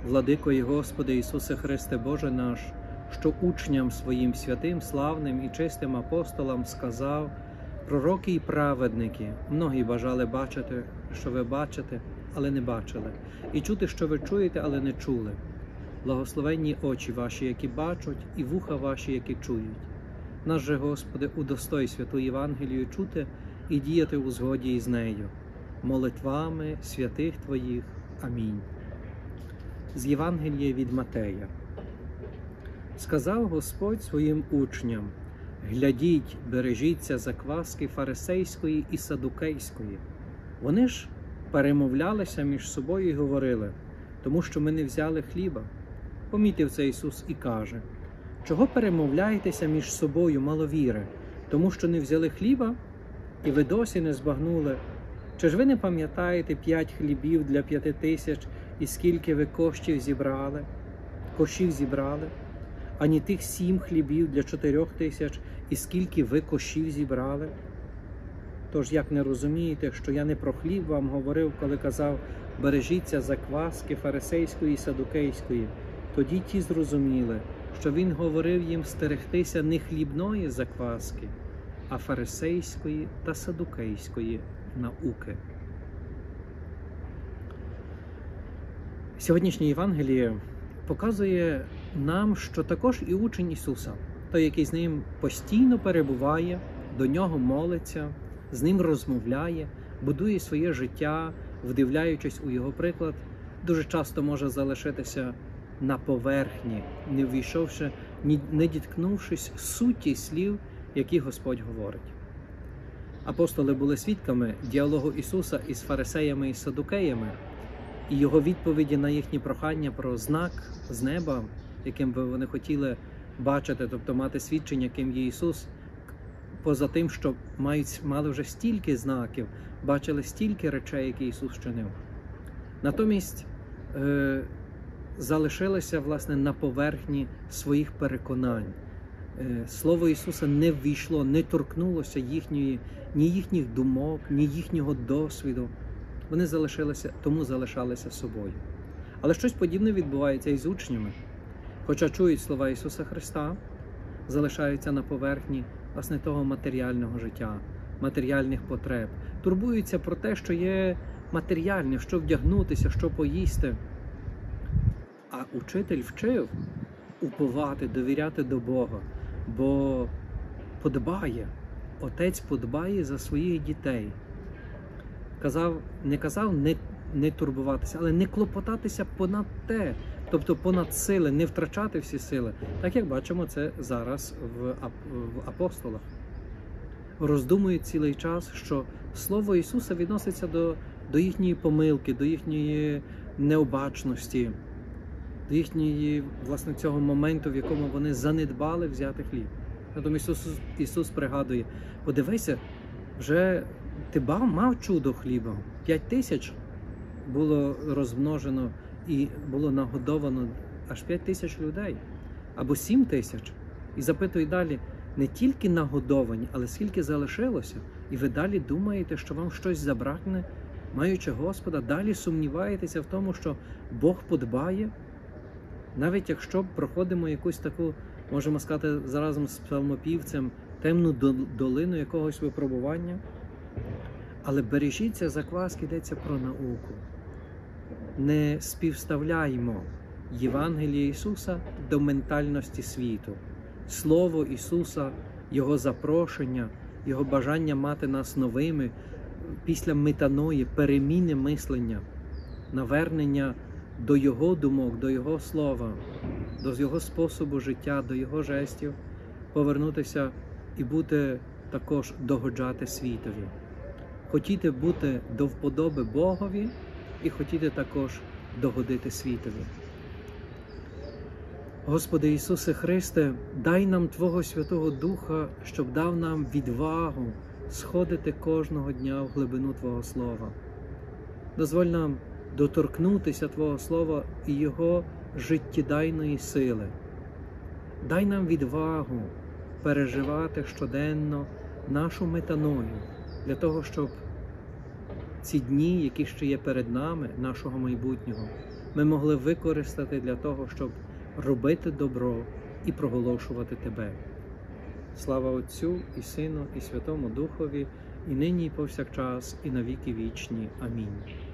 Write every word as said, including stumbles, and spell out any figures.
Владико і Господи Ісусе Христе Боже наш, що учням своїм святим, славним і чистим апостолам сказав: пророки і праведники, многі бажали бачити, що ви бачите, але не бачили, і чути, що ви чуєте, але не чули. Благословенні очі ваші, які бачать, і вуха ваші, які чують. Нас же, Господи, удостой святу Євангелію чути і діяти у згоді із нею. Молитвами святих Твоїх. Амінь. З Євангелія від Матея. Сказав Господь своїм учням: глядіть, бережіться закваски фарисейської і садукейської. Вони ж перемовлялися між собою і говорили: тому що ми не взяли хліба. Помітив це Ісус і каже: чого перемовляєтеся між собою, маловіри, тому що не взяли хліба? І ви досі не збагнули? Чи ж ви не пам'ятаєте п'ять хлібів для п'яти тисяч, і скільки ви коштів зібрали, кошів зібрали? Ані тих сім хлібів для чотирьох тисяч, і скільки ви кошів зібрали? Тож, як не розумієте, що я не про хліб вам говорив, коли казав: бережіться закваски фарисейської і садукейської, тоді ті зрозуміли, що він говорив їм стерегтися не хлібної закваски, а фарисейської та садукейської науки. Сьогоднішнє Євангеліє показує нам, що також і учень Ісуса, той, який з ним постійно перебуває, до нього молиться, з ним розмовляє, будує своє життя, вдивляючись у його приклад, дуже часто може залишитися на поверхні, не ввійшовши, не діткнувшись суті слів, які Господь говорить. Апостоли були свідками діалогу Ісуса із фарисеями і садукеями, і його відповіді на їхні прохання про знак з неба, яким би вони хотіли бачити, тобто мати свідчення, ким є Ісус, поза тим, що мають, мали вже стільки знаків, бачили стільки речей, які Ісус чинив. Натомість е, залишилися, власне, на поверхні своїх переконань. Е, Слово Ісуса не ввійшло, не торкнулося їхньої, ні їхніх думок, ні їхнього досвіду. Вони залишилися, тому залишалися собою. Але щось подібне відбувається і з учнями. Хоча чують слова Ісуса Христа, залишаються на поверхні, власне, того матеріального життя, матеріальних потреб. Турбуються про те, що є матеріальне, що вдягнутися, що поїсти. А учитель вчив уповати, довіряти до Бога, бо подбає, Отець подбає за своїх дітей. Казав, не казав не, не турбуватися, але не клопотатися понад те, тобто понад сили, не втрачати всі сили, так як бачимо це зараз в, в апостолах. Роздумують цілий час, що Слово Ісуса відноситься до, до їхньої помилки, до їхньої необачності, до їхньої, власне, цього моменту, в якому вони занедбали взяти хліб. Тому Ісус, Ісус пригадує: подивися, вже ти мав чудо хліба, п'ять тисяч було розмножено і було нагодовано аж п'ять тисяч людей, або сім тисяч. І запитує далі: не тільки нагодовані, але скільки залишилося? І ви далі думаєте, що вам щось забракне, маючи Господа? Далі сумніваєтеся в тому, що Бог подбає? Навіть якщо проходимо якусь таку, можемо сказати, заразом з псалмопівцем, темну долину якогось випробування. Але бережіться закваски, йдеться про науку. Не співставляймо Євангелія Ісуса до ментальності світу. Слово Ісуса, Його запрошення, Його бажання мати нас новими після метаної, переміни мислення, навернення до Його думок, до Його слова, до Його способу життя, до Його жестів, повернутися і бути також догоджати світові. Хотіти бути до вподоби Богові і хотіти також догодити світові. Господи Ісусе Христе, дай нам Твого Святого Духа, щоб дав нам відвагу сходити кожного дня в глибину Твого Слова. Дозволь нам доторкнутися Твого Слова і Його життєдайної сили. Дай нам відвагу переживати щоденно нашу метаною, для того, щоб ці дні, які ще є перед нами, нашого майбутнього, ми могли використати для того, щоб робити добро і проголошувати Тебе. Слава Отцю і Сину, і Святому Духові, і нині, і повсякчас, і на віки вічні. Амінь.